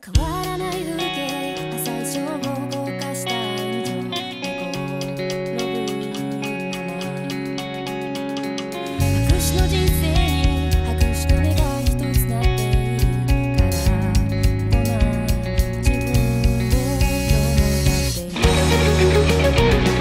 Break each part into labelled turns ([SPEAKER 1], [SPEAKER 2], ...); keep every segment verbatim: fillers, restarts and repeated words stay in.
[SPEAKER 1] 変わらない風景、最初を動かした愛情、心白紙の人生に白紙と目が一つなっているからこんな自分を今日も歌っている。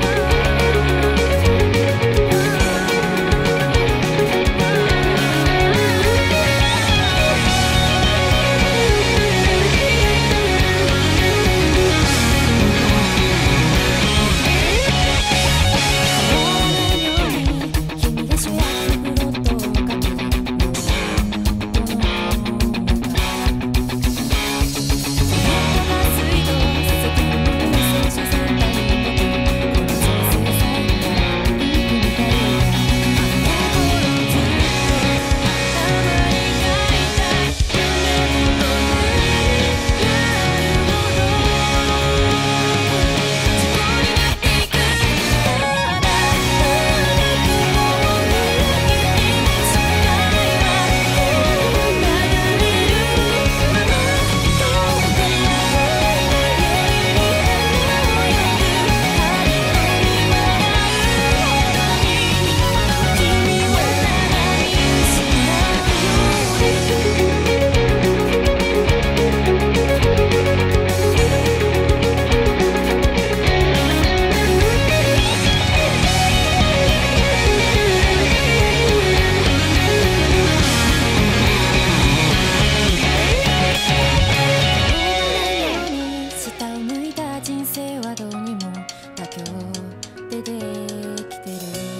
[SPEAKER 1] 人生はどうにも妥協でできてる。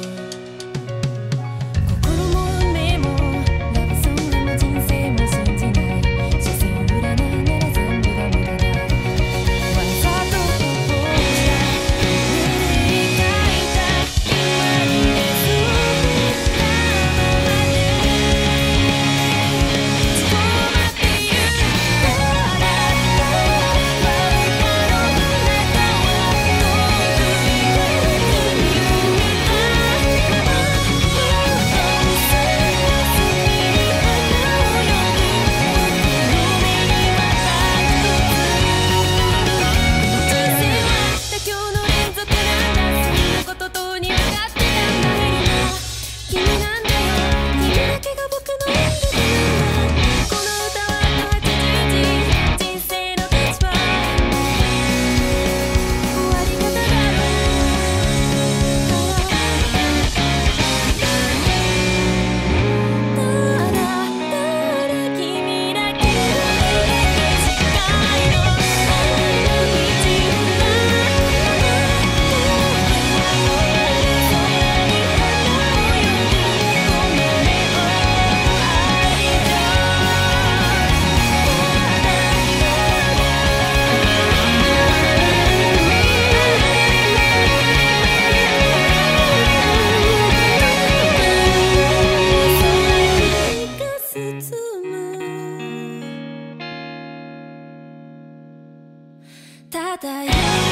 [SPEAKER 1] 心も運命もラブソングも人生も信じない。所詮占いなら全部が無駄だ。わざとこぼした目で描いた今にねずみたままで自己を待っている。ただ